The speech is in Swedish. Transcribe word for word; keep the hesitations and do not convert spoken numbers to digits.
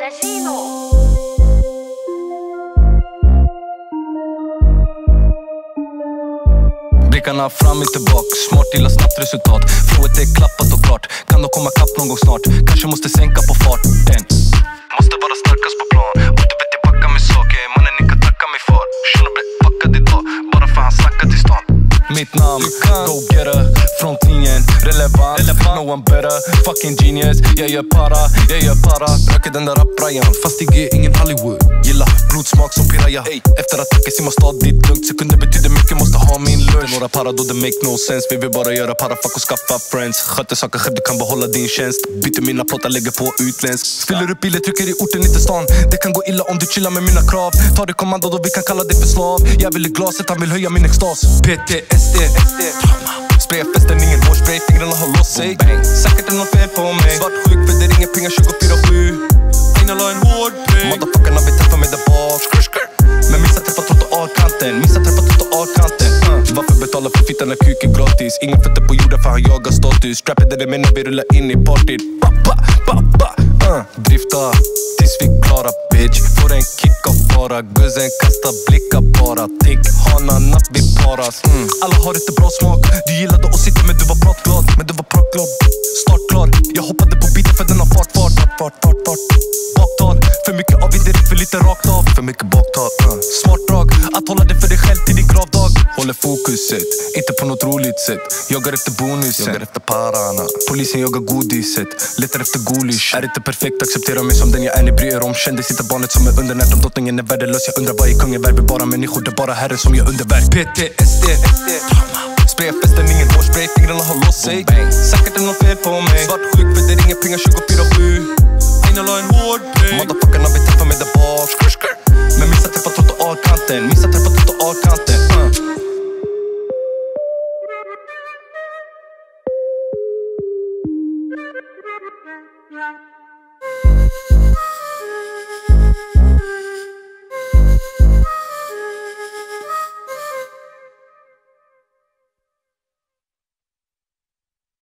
Casino. Blickarna fram, inte bak. Smart, gillar snabbt resultat. Flowet är klappat och klart. Kan då komma kapp någon gång snart. Kanske måste sänka på farten. Måste vara starkast på plan. Och du vet jag backar med saker. Mannen ni kan tacka mig för. Shunon blev packad idag. Bara för han snackar till stan. Mitt namn, go-getter. Frontlinjen, relevant. No one better, fucking genius. Jag gör para, jag gör para. Röker den där rap-Brian, fast det är ingen Hollywood. Gillar blodsmak som piraya. Efter attacker simma stadigt lugnt. Sekunder betyder mycket, måste ha min lunch. Några para då det make no sense. Vi vill bara göra para, fuck och skaffa friends. Sköter saker själv, du kan behålla din tjänst. Byter mina plåtar, lägger på utländsk. Fyller upp bilen, trycker i orten, inte stan. Det kan gå illa om du chillar med mina krav. Ta det kommando då vi kan kalla det för slav. Jag vill i glaset, han vill höja min extas. P T S D, sprayfesten, ingen hårspray, fingrarna har låst sig. Säkert är något fel på mig. Svartsjuk för det ringer pengar tjugofyra sju. Aina la en hård pay. Motherfuckarna vi träffar med där bak. Men missa träffar trottoarkanten. Missa träffar trottoarkanten. uh. Varför betala för fittan när kuk är gratis? Ingen fötter på jorden för han jagar status. Strappet är det menar vi rullar in i partyt. Ba, ba, ba, ba. Uh. Drifta tills vi klara bitch. Får en kick av bara. Guzzen kastar blickar bara. Tick, hana, natt vi paras. mm. Alla har inte bra smak. Du gillade att sitta men du var pratglad. Men du var pratglad. Startklar. Jag hoppade på biten för den har fart, fart, fart, fart, fart. Baktal, för mycket av det för lite rakt av. För mycket baktal, uh. Smart drag, att hålla det för dig själv till din gravdag. Håller fokuset, inte på något roligt sätt. Jagar efter bonusen, jagar efter pararna. Polisen jagar godiset, letar efter golish. Är inte perfekt, acceptera mig som den jag är. Ni bryr er om, kändes inte barnet som är undernärt. Om drottningen är värdelös, jag undrar vad är kungen värd. Vi bara människor, det är bara herren som gör underverk. P T S D, sprayfesten, ingen hårspray, fingrarna har låst sig. Säkert är något fel på mig. Svartsjuk för det ringer pengar tjugofyra sju. Aina la en hård pay. Motherfuckarna vi träffar med där bak. Men missa träffar trottoarkanten. Missa träffar trottoarkanten. uh.